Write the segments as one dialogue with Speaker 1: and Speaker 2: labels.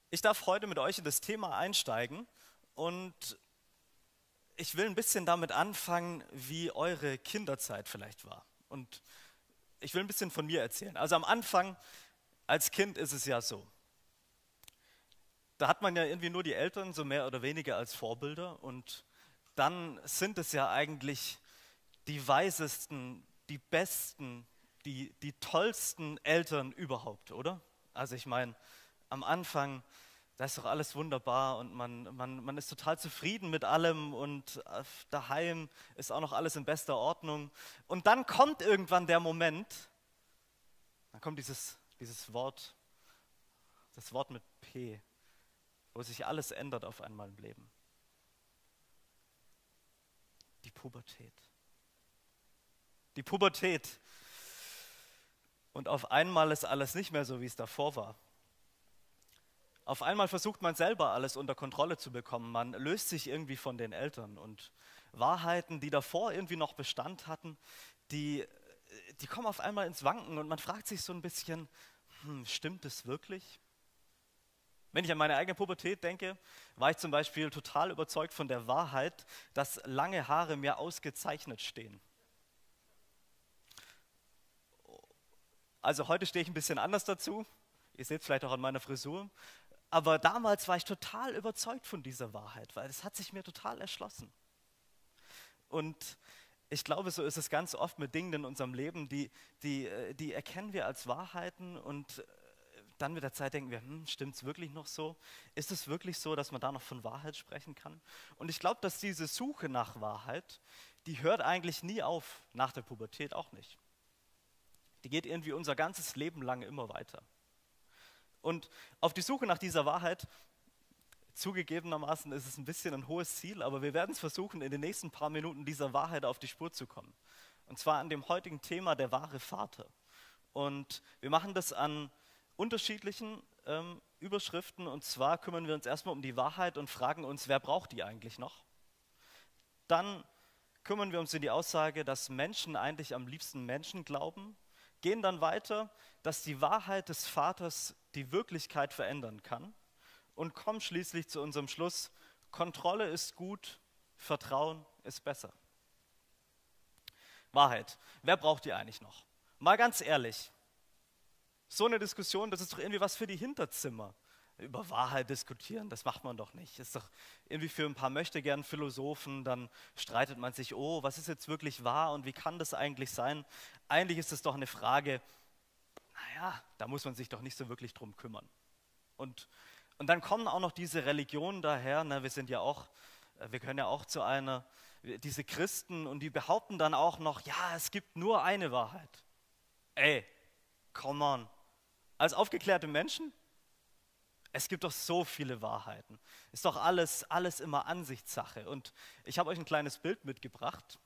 Speaker 1: Ich darf heute mit euch in das Thema einsteigen und ich will ein bisschen damit anfangen, wie eure Kinderzeit vielleicht war. Und ich will ein bisschen von mir erzählen. Also am Anfang, als Kind ist es ja so. Da hat man ja irgendwie nur die Eltern so mehr oder weniger als Vorbilder und dann sind es ja eigentlich die weisesten, die besten, die tollsten Eltern überhaupt, oder? Also ich meine, am Anfang, da ist doch alles wunderbar und man ist total zufrieden mit allem und daheim ist auch noch alles in bester Ordnung. Und dann kommt irgendwann der Moment, dann kommt dieses Wort, das Wort mit P, wo sich alles ändert auf einmal im Leben. Die Pubertät. Die Pubertät. Und auf einmal ist alles nicht mehr so, wie es davor war. Auf einmal versucht man selber alles unter Kontrolle zu bekommen. Man löst sich irgendwie von den Eltern und Wahrheiten, die davor irgendwie noch Bestand hatten, die, die kommen auf einmal ins Wanken und man fragt sich so ein bisschen, stimmt es wirklich? Wenn ich an meine eigene Pubertät denke, war ich zum Beispiel total überzeugt von der Wahrheit, dass lange Haare mir ausgezeichnet stehen. Also heute stehe ich ein bisschen anders dazu. Ihr seht es vielleicht auch an meiner Frisur. Aber damals war ich total überzeugt von dieser Wahrheit, weil es hat sich mir total erschlossen. Und ich glaube, so ist es ganz oft mit Dingen in unserem Leben, die erkennen wir als Wahrheiten und dann mit der Zeit denken wir, stimmt es wirklich noch so? Ist es wirklich so, dass man da noch von Wahrheit sprechen kann? Und ich glaube, dass diese Suche nach Wahrheit, die hört eigentlich nie auf, nach der Pubertät auch nicht. Die geht irgendwie unser ganzes Leben lang immer weiter. Und auf die Suche nach dieser Wahrheit, zugegebenermaßen ist es ein bisschen ein hohes Ziel, aber wir werden es versuchen, in den nächsten paar Minuten dieser Wahrheit auf die Spur zu kommen. Und zwar an dem heutigen Thema der wahre Vater. Und wir machen das an unterschiedlichen Überschriften. Und zwar kümmern wir uns erstmal um die Wahrheit und fragen uns, wer braucht die eigentlich noch? Dann kümmern wir uns um die Aussage, dass Menschen eigentlich am liebsten Menschen glauben, gehen dann weiter, dass die Wahrheit des Vaters die Wirklichkeit verändern kann und kommen schließlich zu unserem Schluss, Kontrolle ist gut, Vertrauen ist besser. Wahrheit. Wer braucht die eigentlich noch? Mal ganz ehrlich, so eine Diskussion, das ist doch irgendwie was für die Hinterzimmer. Über Wahrheit diskutieren, das macht man doch nicht. Ist doch irgendwie für ein paar möchtegern Philosophen, dann streitet man sich, oh, was ist jetzt wirklich wahr und wie kann das eigentlich sein? Eigentlich ist es doch eine Frage, naja, da muss man sich doch nicht so wirklich drum kümmern. Und, und dann kommen auch noch diese Religionen daher, ne, wir können ja auch zu einer, diese Christen und die behaupten dann auch noch, ja, es gibt nur eine Wahrheit. Ey, come on. Als aufgeklärte Menschen, es gibt doch so viele Wahrheiten. Ist doch alles immer Ansichtssache. Und ich habe euch ein kleines Bild mitgebracht.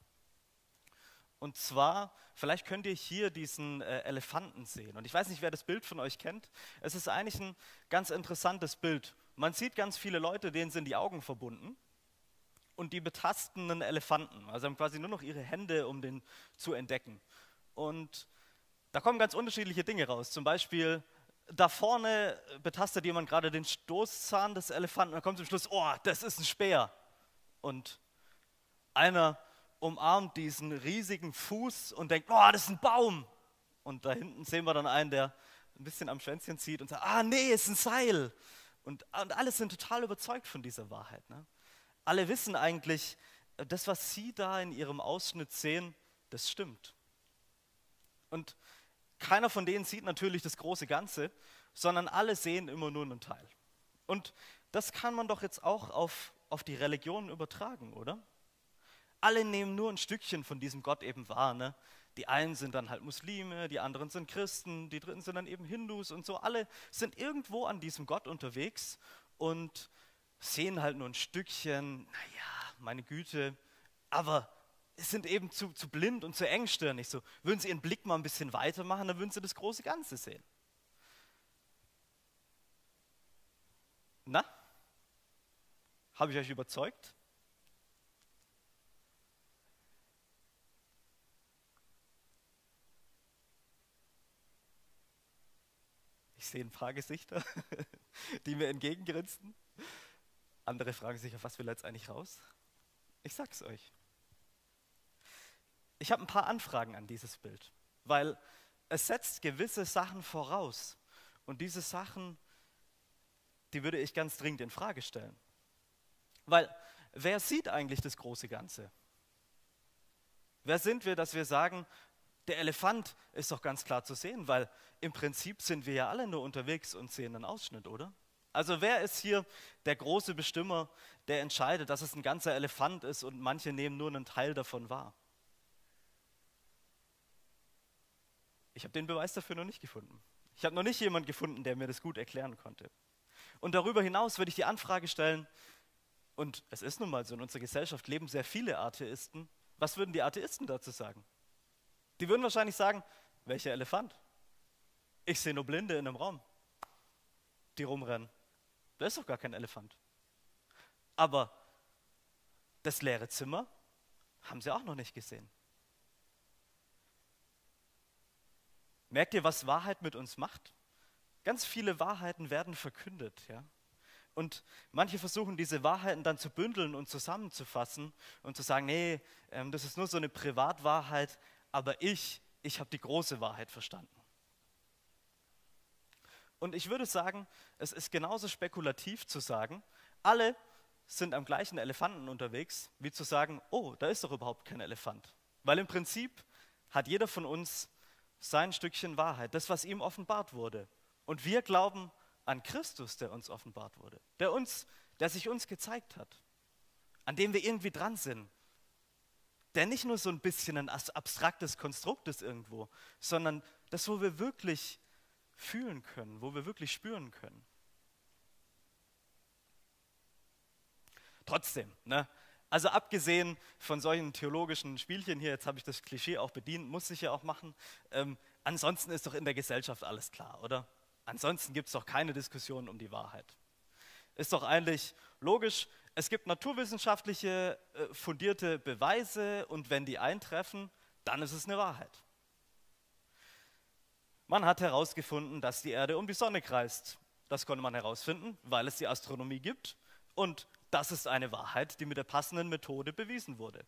Speaker 1: Und zwar, vielleicht könnt ihr hier diesen Elefanten sehen. Und ich weiß nicht, wer das Bild von euch kennt. Es ist eigentlich ein ganz interessantes Bild. Man sieht ganz viele Leute, denen sind die Augen verbunden. Und die betasten einen Elefanten. Also haben quasi nur noch ihre Hände, um den zu entdecken. Und da kommen ganz unterschiedliche Dinge raus. Zum Beispiel, da vorne betastet jemand gerade den Stoßzahn des Elefanten und dann kommt zum Schluss, oh, das ist ein Speer. Und einer umarmt diesen riesigen Fuß und denkt, oh, das ist ein Baum. Und da hinten sehen wir dann einen, der ein bisschen am Schwänzchen zieht und sagt, ah, nee, ist ein Seil. Und alle sind total überzeugt von dieser Wahrheit. Ne? Alle wissen eigentlich, das, was sie da in ihrem Ausschnitt sehen, das stimmt. Und keiner von denen sieht natürlich das große Ganze, sondern alle sehen immer nur einen Teil. Und das kann man doch jetzt auch auf die Religion übertragen, oder? Alle nehmen nur ein Stückchen von diesem Gott eben wahr. Ne? Die einen sind dann halt Muslime, die anderen sind Christen, die dritten sind dann eben Hindus und so. Alle sind irgendwo an diesem Gott unterwegs und sehen halt nur ein Stückchen, naja, meine Güte, aber sind eben zu blind und zu engstirnig. So, würden sie ihren Blick mal ein bisschen weiter machen, dann würden sie das große Ganze sehen. Na? Habe ich euch überzeugt? Ich sehe ein paar Gesichter, die mir entgegengrinsen. Andere fragen sich, auf was will er jetzt eigentlich raus? Ich sag's euch. Ich habe ein paar Anfragen an dieses Bild, weil es setzt gewisse Sachen voraus. Und diese Sachen, die würde ich ganz dringend in Frage stellen. Weil wer sieht eigentlich das große Ganze? Wer sind wir, dass wir sagen, der Elefant ist doch ganz klar zu sehen, weil im Prinzip sind wir ja alle nur unterwegs und sehen einen Ausschnitt, oder? Also wer ist hier der große Bestimmer, der entscheidet, dass es ein ganzer Elefant ist und manche nehmen nur einen Teil davon wahr? Ich habe den Beweis dafür noch nicht gefunden. Ich habe noch nicht jemanden gefunden, der mir das gut erklären konnte. Und darüber hinaus würde ich die Anfrage stellen, und es ist nun mal so, in unserer Gesellschaft leben sehr viele Atheisten. Was würden die Atheisten dazu sagen? Die würden wahrscheinlich sagen, welcher Elefant? Ich sehe nur Blinde in einem Raum, die rumrennen. Da ist doch gar kein Elefant. Aber das leere Zimmer haben sie auch noch nicht gesehen. Merkt ihr, was Wahrheit mit uns macht? Ganz viele Wahrheiten werden verkündet, ja. Und manche versuchen, diese Wahrheiten dann zu bündeln und zusammenzufassen und zu sagen, nee, das ist nur so eine Privatwahrheit, aber ich habe die große Wahrheit verstanden. Und ich würde sagen, es ist genauso spekulativ zu sagen, alle sind am gleichen Elefanten unterwegs, wie zu sagen, oh, da ist doch überhaupt kein Elefant. Weil im Prinzip hat jeder von uns sein Stückchen Wahrheit, das, was ihm offenbart wurde. Und wir glauben an Christus, der uns offenbart wurde, der sich uns gezeigt hat, an dem wir irgendwie dran sind, der nicht nur so ein bisschen ein abstraktes Konstrukt ist irgendwo, sondern das, wo wir wirklich fühlen können, wo wir wirklich spüren können. Trotzdem, ne? Also abgesehen von solchen theologischen Spielchen hier, jetzt habe ich das Klischee auch bedient, muss ich ja auch machen, ansonsten ist doch in der Gesellschaft alles klar, oder? Ansonsten gibt es doch keine Diskussion um die Wahrheit. Ist doch eigentlich logisch, es gibt naturwissenschaftliche fundierte Beweise und wenn die eintreffen, dann ist es eine Wahrheit. Man hat herausgefunden, dass die Erde um die Sonne kreist. Das konnte man herausfinden, weil es die Astronomie gibt und das ist eine Wahrheit, die mit der passenden Methode bewiesen wurde.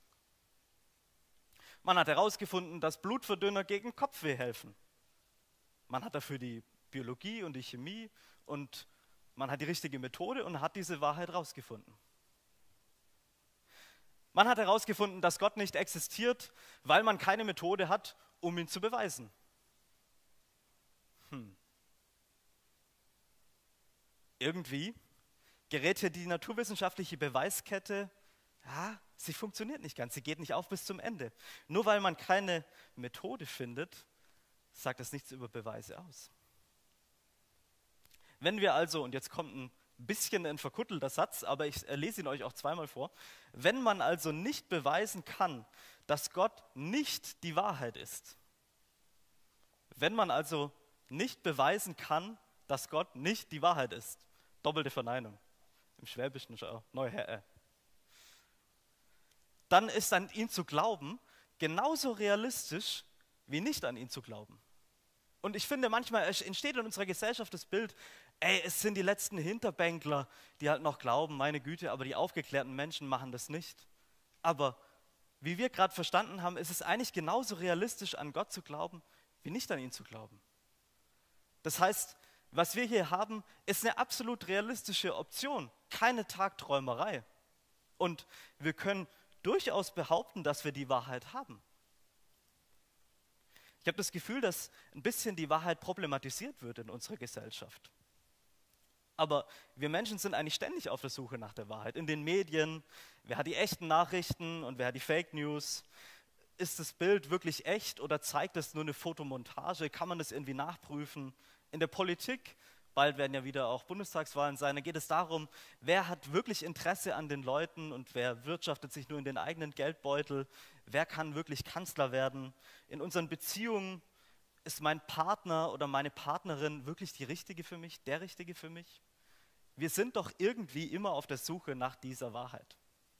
Speaker 1: Man hat herausgefunden, dass Blutverdünner gegen Kopfweh helfen. Man hat dafür die Biologie und die Chemie und man hat die richtige Methode und hat diese Wahrheit herausgefunden. Man hat herausgefunden, dass Gott nicht existiert, weil man keine Methode hat, um ihn zu beweisen. Irgendwie gerät hier die naturwissenschaftliche Beweiskette, ja, sie funktioniert nicht ganz, sie geht nicht auf bis zum Ende. Nur weil man keine Methode findet, sagt das nichts über Beweise aus. Wenn wir also, und jetzt kommt ein bisschen ein verkuttelter Satz, aber ich lese ihn euch auch zweimal vor, wenn man also nicht beweisen kann, dass Gott nicht die Wahrheit ist, wenn man also nicht beweisen kann, dass Gott nicht die Wahrheit ist, doppelte Verneinung, im Schwäbischen neu, dann ist an ihn zu glauben genauso realistisch, wie nicht an ihn zu glauben. Und ich finde, manchmal entsteht in unserer Gesellschaft das Bild, es sind die letzten Hinterbänkler, die halt noch glauben, meine Güte, aber die aufgeklärten Menschen machen das nicht. Aber wie wir gerade verstanden haben, ist es eigentlich genauso realistisch, an Gott zu glauben, wie nicht an ihn zu glauben. Das heißt, was wir hier haben, ist eine absolut realistische Option, keine Tagträumerei. Und wir können durchaus behaupten, dass wir die Wahrheit haben. Ich habe das Gefühl, dass ein bisschen die Wahrheit problematisiert wird in unserer Gesellschaft. Aber wir Menschen sind eigentlich ständig auf der Suche nach der Wahrheit. In den Medien, wer hat die echten Nachrichten und wer hat die Fake News? Ist das Bild wirklich echt oder zeigt es nur eine Fotomontage? Kann man das irgendwie nachprüfen? In der Politik, bald werden ja wieder auch Bundestagswahlen sein, da geht es darum, wer hat wirklich Interesse an den Leuten und wer wirtschaftet sich nur in den eigenen Geldbeutel, wer kann wirklich Kanzler werden. In unseren Beziehungen ist mein Partner oder meine Partnerin wirklich die Richtige für mich, der Richtige für mich? Wir sind doch irgendwie immer auf der Suche nach dieser Wahrheit.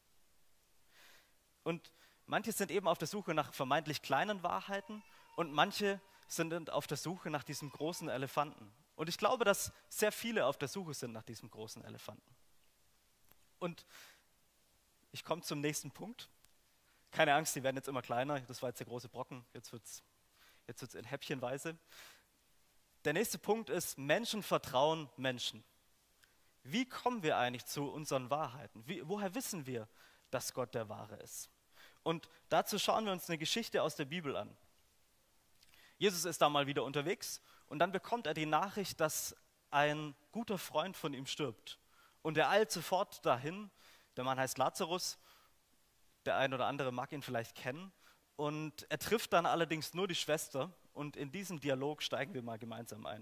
Speaker 1: Und manche sind eben auf der Suche nach vermeintlich kleinen Wahrheiten und manche sind auf der Suche nach diesem großen Elefanten. Und ich glaube, dass sehr viele auf der Suche sind nach diesem großen Elefanten. Und ich komme zum nächsten Punkt. Keine Angst, die werden jetzt immer kleiner. Das war jetzt der große Brocken. Jetzt wird's in Häppchenweise. Der nächste Punkt ist, Menschen vertrauen Menschen. Wie kommen wir eigentlich zu unseren Wahrheiten? Woher wissen wir, dass Gott der Wahre ist? Und dazu schauen wir uns eine Geschichte aus der Bibel an. Jesus ist da mal wieder unterwegs und dann bekommt er die Nachricht, dass ein guter Freund von ihm stirbt. Und er eilt sofort dahin. Der Mann heißt Lazarus. Der ein oder andere mag ihn vielleicht kennen. Und er trifft dann allerdings nur die Schwester. Und in diesem Dialog steigen wir mal gemeinsam ein.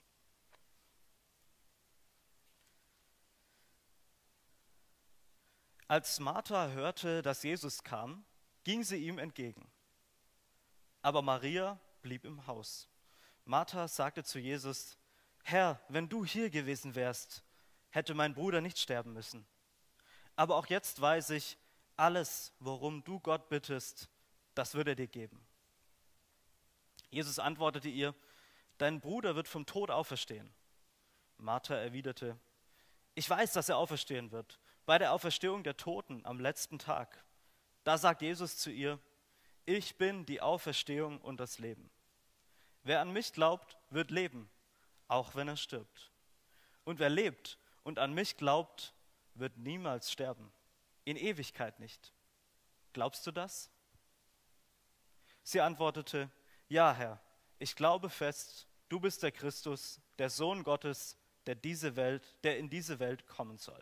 Speaker 1: Als Martha hörte, dass Jesus kam, ging sie ihm entgegen. Aber Maria blieb im Haus. Martha sagte zu Jesus: Herr, wenn du hier gewesen wärst, hätte mein Bruder nicht sterben müssen. Aber auch jetzt weiß ich, alles, worum du Gott bittest, das wird er dir geben. Jesus antwortete ihr: Dein Bruder wird vom Tod auferstehen. Martha erwiderte: Ich weiß, dass er auferstehen wird, bei der Auferstehung der Toten am letzten Tag. Da sagt Jesus zu ihr: Ich bin die Auferstehung und das Leben. Wer an mich glaubt, wird leben, auch wenn er stirbt. Und wer lebt und an mich glaubt, wird niemals sterben, in Ewigkeit nicht. Glaubst du das? Sie antwortete: Ja, Herr, ich glaube fest, du bist der Christus, der Sohn Gottes, der in diese Welt kommen soll.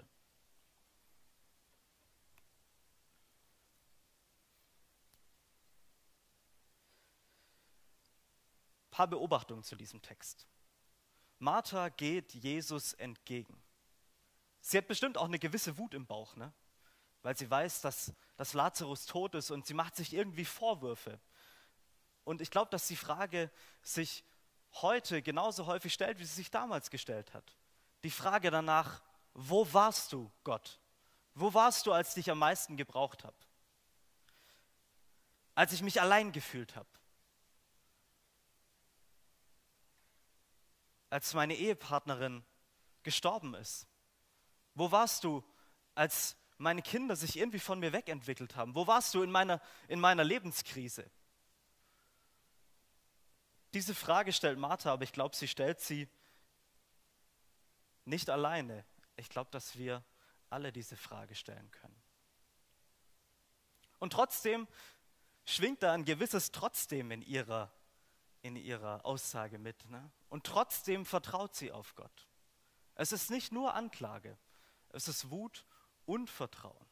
Speaker 1: Ein paar Beobachtungen zu diesem Text. Martha geht Jesus entgegen. Sie hat bestimmt auch eine gewisse Wut im Bauch, ne? Weil sie weiß, dass Lazarus tot ist und sie macht sich irgendwie Vorwürfe. Und ich glaube, dass die Frage sich heute genauso häufig stellt, wie sie sich damals gestellt hat. Die Frage danach: Wo warst du, Gott? Wo warst du, als ich dich am meisten gebraucht habe? Als ich mich allein gefühlt habe? Als meine Ehepartnerin gestorben ist? Wo warst du, als meine Kinder sich irgendwie von mir wegentwickelt haben? Wo warst du in meiner Lebenskrise? Diese Frage stellt Martha, aber ich glaube, sie stellt sie nicht alleine. Ich glaube, dass wir alle diese Frage stellen können. Und trotzdem schwingt da ein gewisses Trotzdem in ihrer Aussage mit. Ne? Und trotzdem vertraut sie auf Gott. Es ist nicht nur Anklage, es ist Wut und Vertrauen.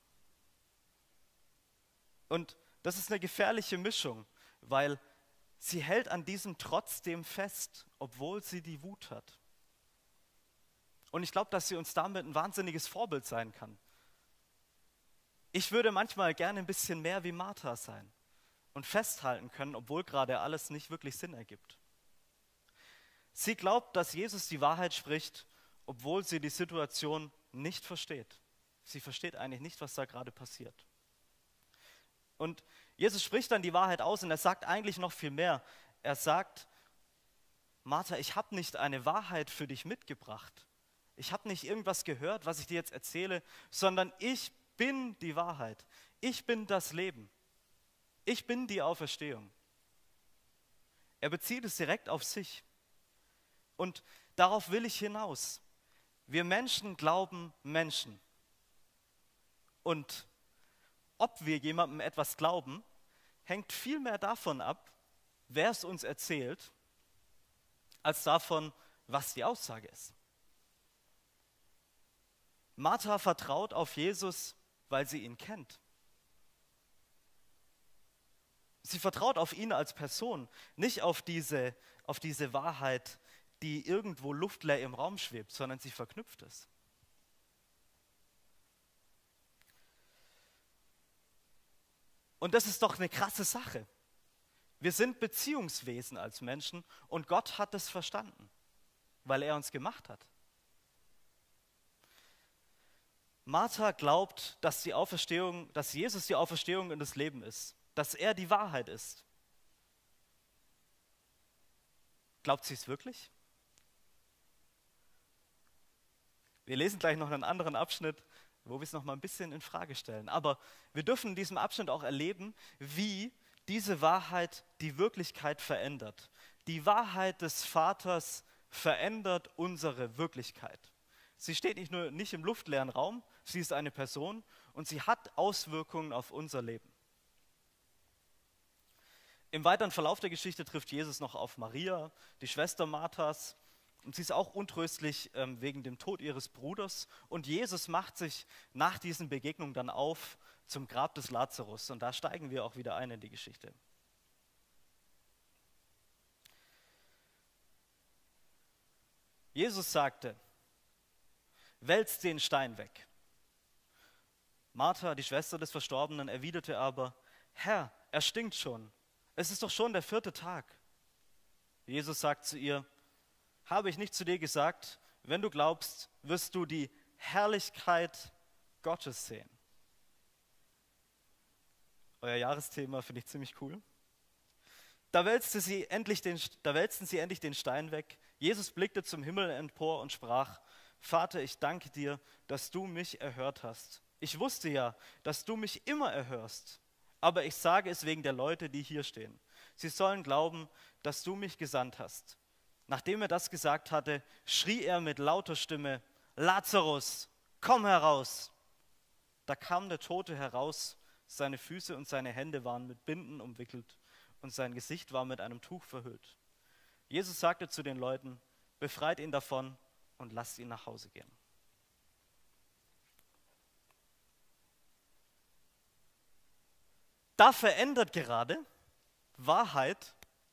Speaker 1: Und das ist eine gefährliche Mischung, weil sie hält an diesem trotzdem fest, obwohl sie die Wut hat. Und ich glaube, dass sie uns damit ein wahnsinniges Vorbild sein kann. Ich würde manchmal gerne ein bisschen mehr wie Martha sein und festhalten können, obwohl gerade alles nicht wirklich Sinn ergibt. Sie glaubt, dass Jesus die Wahrheit spricht, obwohl sie die Situation nicht versteht. Sie versteht eigentlich nicht, was da gerade passiert. Und Jesus spricht dann die Wahrheit aus und er sagt eigentlich noch viel mehr. Er sagt: Martha, ich habe nicht eine Wahrheit für dich mitgebracht. Ich habe nicht irgendwas gehört, was ich dir jetzt erzähle, sondern ich bin die Wahrheit. Ich bin das Leben. Ich bin die Auferstehung. Er bezieht es direkt auf sich. Und darauf will ich hinaus. Wir Menschen glauben Menschen. Und ob wir jemandem etwas glauben, hängt viel mehr davon ab, wer es uns erzählt, als davon, was die Aussage ist. Martha vertraut auf Jesus, weil sie ihn kennt. Sie vertraut auf ihn als Person, nicht auf diese Wahrheit, die irgendwo luftleer im Raum schwebt, sondern sie verknüpft es. Und das ist doch eine krasse Sache. Wir sind Beziehungswesen als Menschen und Gott hat es verstanden, weil er uns gemacht hat. Martha glaubt, dass Jesus die Auferstehung und das Leben ist, dass er die Wahrheit ist. Glaubt sie es wirklich? Wir lesen gleich noch einen anderen Abschnitt, wo wir es noch mal ein bisschen in Frage stellen. Aber wir dürfen in diesem Abschnitt auch erleben, wie diese Wahrheit die Wirklichkeit verändert. Die Wahrheit des Vaters verändert unsere Wirklichkeit. Sie steht nicht im luftleeren Raum, sie ist eine Person und sie hat Auswirkungen auf unser Leben. Im weiteren Verlauf der Geschichte trifft Jesus noch auf Maria, die Schwester Marthas, und sie ist auch untröstlich wegen dem Tod ihres Bruders. Und Jesus macht sich nach diesen Begegnungen dann auf zum Grab des Lazarus. Und da steigen wir auch wieder ein in die Geschichte. Jesus sagte, wälzt den Stein weg. Martha, die Schwester des Verstorbenen, erwiderte aber, Herr, er stinkt schon. Es ist doch schon der 4. Tag. Jesus sagt zu ihr, habe ich nicht zu dir gesagt, wenn du glaubst, wirst du die Herrlichkeit Gottes sehen. Euer Jahresthema finde ich ziemlich cool. Da wälzten sie endlich den Stein weg. Jesus blickte zum Himmel empor und sprach, Vater, ich danke dir, dass du mich erhört hast. Ich wusste ja, dass du mich immer erhörst, aber ich sage es wegen der Leute, die hier stehen. Sie sollen glauben, dass du mich gesandt hast. Nachdem er das gesagt hatte, schrie er mit lauter Stimme, Lazarus, komm heraus! Da kam der Tote heraus, seine Füße und seine Hände waren mit Binden umwickelt und sein Gesicht war mit einem Tuch verhüllt. Jesus sagte zu den Leuten, befreit ihn davon und lasst ihn nach Hause gehen. Da verändert gerade Wahrheit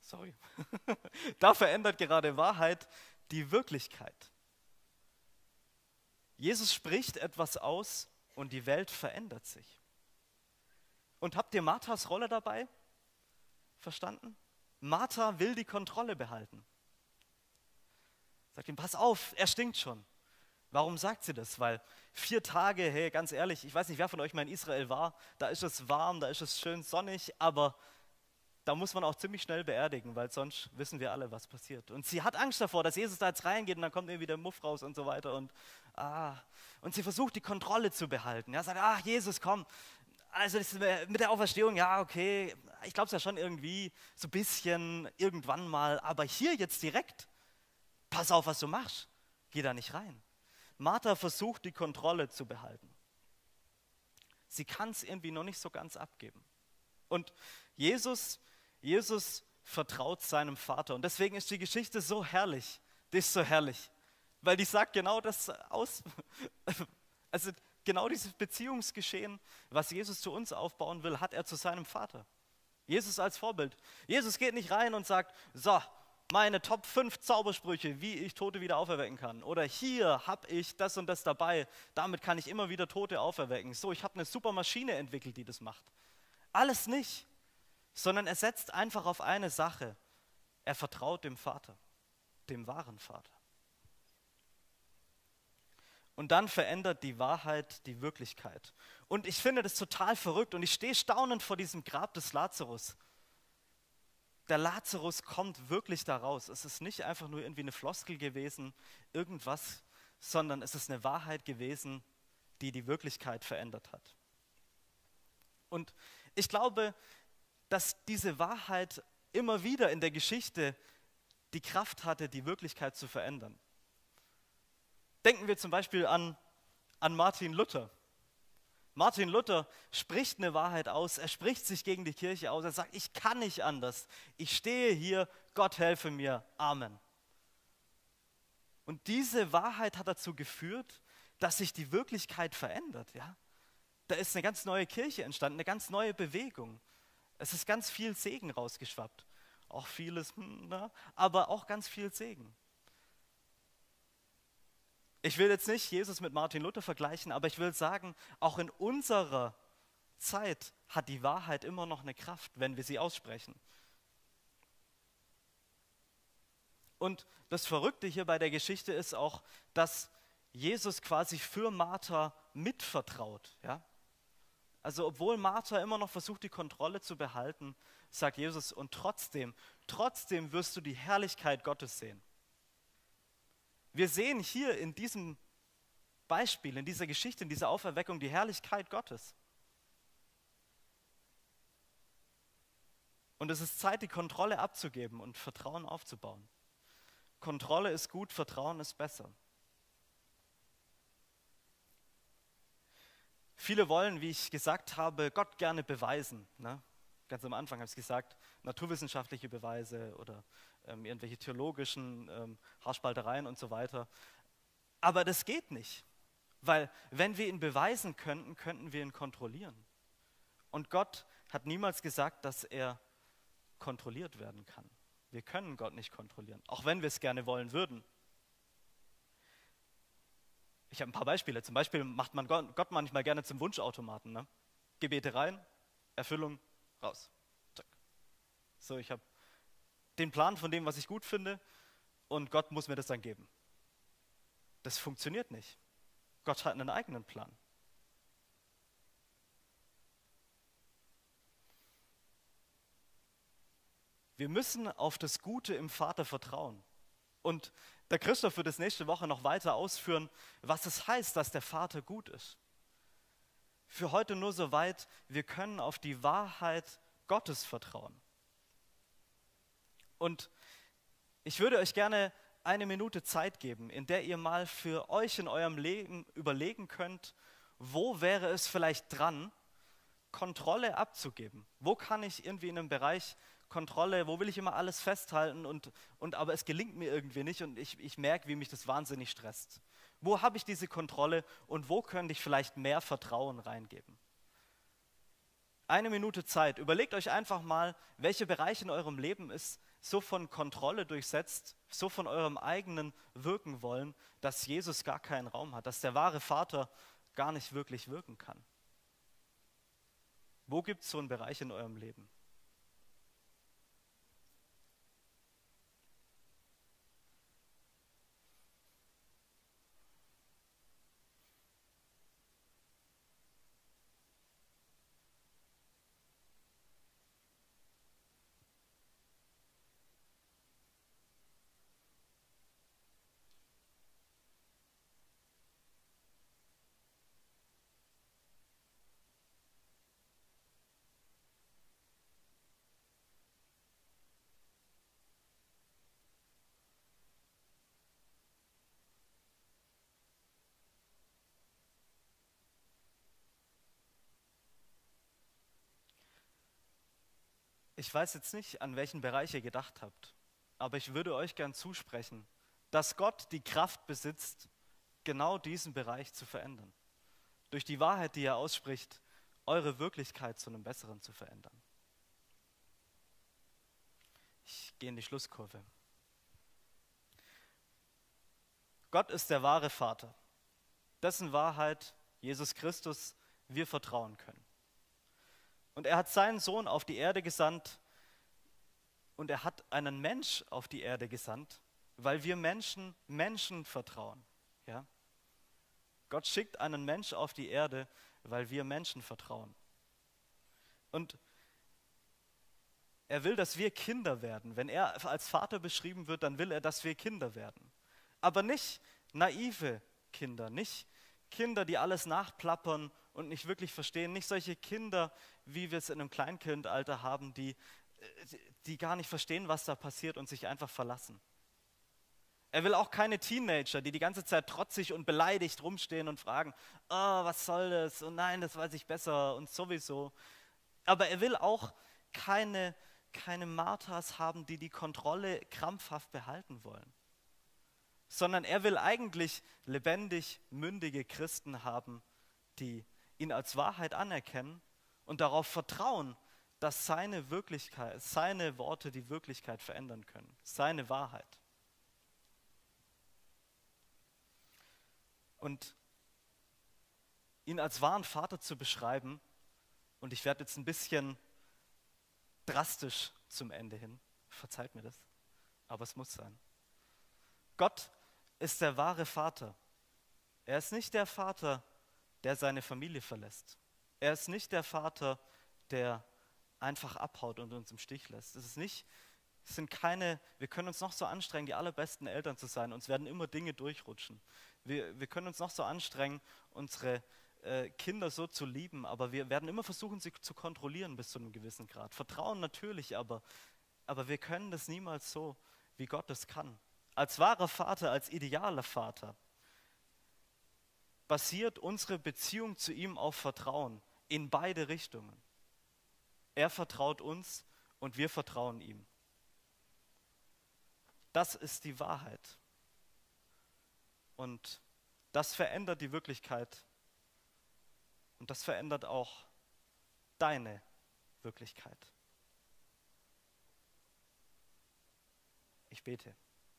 Speaker 1: die Wirklichkeit. Jesus spricht etwas aus und die Welt verändert sich. Und habt ihr Marthas Rolle dabei verstanden? Martha will die Kontrolle behalten. Sagt ihm, pass auf, er stinkt schon. Warum sagt sie das? Weil 4 Tage, hey, ganz ehrlich, ich weiß nicht, wer von euch mal in Israel war, da ist es warm, da ist es schön sonnig, aber da muss man auch ziemlich schnell beerdigen, weil sonst wissen wir alle, was passiert. Und sie hat Angst davor, dass Jesus da jetzt reingeht und dann kommt irgendwie der Muff raus und so weiter. Und sie versucht, die Kontrolle zu behalten. Ja, sagt, Jesus, komm. Also das mit der Auferstehung, ja, okay, ich glaube es ja schon irgendwie, so ein bisschen, irgendwann mal. Aber hier jetzt direkt, pass auf, was du machst. Geh da nicht rein. Martha versucht, die Kontrolle zu behalten. Sie kann es irgendwie noch nicht so ganz abgeben. Und Jesus vertraut seinem Vater. Und deswegen ist die Geschichte so herrlich. Die ist so herrlich. Weil die sagt genau das aus. Also genau dieses Beziehungsgeschehen, was Jesus zu uns aufbauen will, hat er zu seinem Vater. Jesus als Vorbild. Jesus geht nicht rein und sagt, so, meine Top 5 Zaubersprüche, wie ich Tote wieder auferwecken kann. Oder hier habe ich das und das dabei, damit kann ich immer wieder Tote auferwecken. So, ich habe eine super Maschine entwickelt, die das macht. Alles nicht, sondern er setzt einfach auf eine Sache. Er vertraut dem Vater, dem wahren Vater. Und dann verändert die Wahrheit die Wirklichkeit. Und ich finde das total verrückt und ich stehe staunend vor diesem Grab des Lazarus. Der Lazarus kommt wirklich da raus. Es ist nicht einfach nur irgendwie eine Floskel gewesen, irgendwas, sondern es ist eine Wahrheit gewesen, die die Wirklichkeit verändert hat. Und ich glaube, dass diese Wahrheit immer wieder in der Geschichte die Kraft hatte, die Wirklichkeit zu verändern. Denken wir zum Beispiel an Martin Luther. Martin Luther spricht eine Wahrheit aus, er spricht sich gegen die Kirche aus, er sagt, ich kann nicht anders, ich stehe hier, Gott helfe mir, Amen. Und diese Wahrheit hat dazu geführt, dass sich die Wirklichkeit verändert. Ja? Da ist eine ganz neue Kirche entstanden, eine ganz neue Bewegung. Es ist ganz viel Segen rausgeschwappt. Auch vieles, aber auch ganz viel Segen. Ich will jetzt nicht Jesus mit Martin Luther vergleichen, aber ich will sagen, auch in unserer Zeit hat die Wahrheit immer noch eine Kraft, wenn wir sie aussprechen. Und das Verrückte hier bei der Geschichte ist auch, dass Jesus quasi für Martha mitvertraut. Ja? Also obwohl Martha immer noch versucht, die Kontrolle zu behalten, sagt Jesus, und trotzdem wirst du die Herrlichkeit Gottes sehen. Wir sehen hier in diesem Beispiel in dieser Geschichte, in dieser Auferweckung, die Herrlichkeit Gottes. Und es ist Zeit, die Kontrolle abzugeben und Vertrauen aufzubauen. Kontrolle ist gut, Vertrauen ist besser. Viele wollen, wie ich gesagt habe, Gott gerne beweisen. Ne? Ganz am Anfang habe ich es gesagt, naturwissenschaftliche Beweise oder irgendwelche theologischen Haarspaltereien und so weiter. Aber das geht nicht, weil wenn wir ihn beweisen könnten, könnten wir ihn kontrollieren. Und Gott hat niemals gesagt, dass er kontrolliert werden kann. Wir können Gott nicht kontrollieren, auch wenn wir es gerne wollen würden. Ich habe ein paar Beispiele. Zum Beispiel macht man Gott manchmal gerne zum Wunschautomaten. Ne? Gebete rein, Erfüllung, raus. Zack. So, ich habe den Plan von dem, was ich gut finde, und Gott muss mir das dann geben. Das funktioniert nicht. Gott hat einen eigenen Plan. Wir müssen auf das Gute im Vater vertrauen. Und der Christoph wird es nächste Woche noch weiter ausführen, was es heißt, dass der Vater gut ist. Für heute nur so weit, wir können auf die Wahrheit Gottes vertrauen. Und ich würde euch gerne 1 Minute Zeit geben, in der ihr mal für euch in eurem Leben überlegen könnt, wo wäre es vielleicht dran, Kontrolle abzugeben? Wo kann ich irgendwie in einem Bereich Kontrolle, wo will ich immer alles festhalten aber es gelingt mir irgendwie nicht und ich merke, wie mich das wahnsinnig stresst. Wo habe ich diese Kontrolle und wo könnte ich vielleicht mehr Vertrauen reingeben? 1 Minute Zeit. Überlegt euch einfach mal, welche Bereiche in eurem Leben ist so von Kontrolle durchsetzt, so von eurem eigenen Wirken wollen, dass Jesus gar keinen Raum hat, dass der wahre Vater gar nicht wirklich wirken kann. Wo gibt es so einen Bereich in eurem Leben? Ich weiß jetzt nicht, an welchen Bereich ihr gedacht habt, aber ich würde euch gern zusprechen, dass Gott die Kraft besitzt, genau diesen Bereich zu verändern. Durch die Wahrheit, die er ausspricht, eure Wirklichkeit zu einem Besseren zu verändern. Ich gehe in die Schlusskurve. Gott ist der wahre Vater, dessen Wahrheit, Jesus Christus, wir vertrauen können. Und er hat seinen Sohn auf die Erde gesandt und er hat einen Mensch auf die Erde gesandt, weil wir Menschen vertrauen. Ja? Gott schickt einen Mensch auf die Erde, weil wir Menschen vertrauen. Und er will, dass wir Kinder werden. Wenn er als Vater beschrieben wird, dann will er, dass wir Kinder werden. Aber nicht naive Kinder, nicht Kinder, die alles nachplappern und nicht wirklich verstehen, nicht solche Kinder, wie wir es in einem Kleinkindalter haben, die gar nicht verstehen, was da passiert und sich einfach verlassen. Er will auch keine Teenager, die ganze Zeit trotzig und beleidigt rumstehen und fragen, oh, was soll das? Und nein, das weiß ich besser und sowieso. Aber er will auch keine Marthas haben, die Kontrolle krampfhaft behalten wollen. Sondern er will eigentlich lebendig, mündige Christen haben, die ihn als Wahrheit anerkennen und darauf vertrauen, dass seine Wirklichkeit, seine Worte die Wirklichkeit verändern können. Seine Wahrheit. Und ihn als wahren Vater zu beschreiben, und ich werde jetzt ein bisschen drastisch zum Ende hin, verzeiht mir das, aber es muss sein. Gott ist der wahre Vater. Er ist nicht der Vater, der seine Familie verlässt. Er ist nicht der Vater, der einfach abhaut und uns im Stich lässt. Es ist nicht Wir können uns noch so anstrengen, die allerbesten Eltern zu sein. Uns werden immer Dinge durchrutschen. Wir können uns noch so anstrengen, unsere Kinder so zu lieben, aber wir werden immer versuchen, sie zu kontrollieren bis zu einem gewissen Grad. Vertrauen natürlich, aber wir können das niemals so, wie Gott es kann. Als wahrer Vater, als idealer Vater basiert unsere Beziehung zu ihm auf Vertrauen in beide Richtungen. Er vertraut uns und wir vertrauen ihm. Das ist die Wahrheit. Und das verändert die Wirklichkeit. Und das verändert auch deine Wirklichkeit. Ich bete.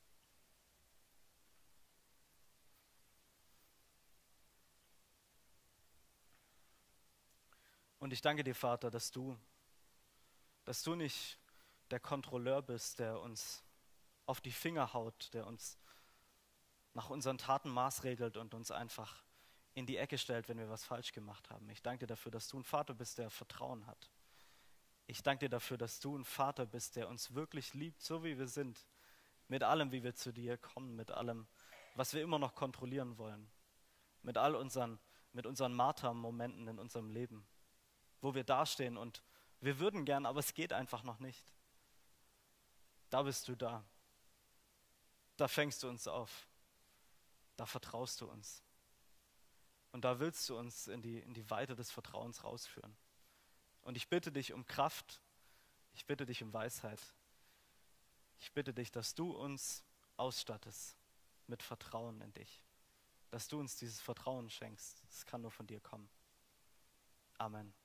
Speaker 1: Und ich danke dir, Vater, dass du nicht der Kontrolleur bist, der uns auf die Finger haut, der uns nach unseren Taten maßregelt und uns einfach in die Ecke stellt, wenn wir was falsch gemacht haben. Ich danke dir dafür, dass du ein Vater bist, der Vertrauen hat. Ich danke dir dafür, dass du ein Vater bist, der uns wirklich liebt, so wie wir sind, mit allem, wie wir zu dir kommen, mit allem, was wir immer noch kontrollieren wollen, mit unseren Martermomenten in unserem Leben, wo wir dastehen und wir würden gern, aber es geht einfach noch nicht. Da bist du da. Da fängst du uns auf. Da vertraust du uns. Und da willst du uns in die Weite des Vertrauens rausführen. Und ich bitte dich um Kraft. Ich bitte dich um Weisheit. Ich bitte dich, dass du uns ausstattest mit Vertrauen in dich. Dass du uns dieses Vertrauen schenkst. Es kann nur von dir kommen. Amen.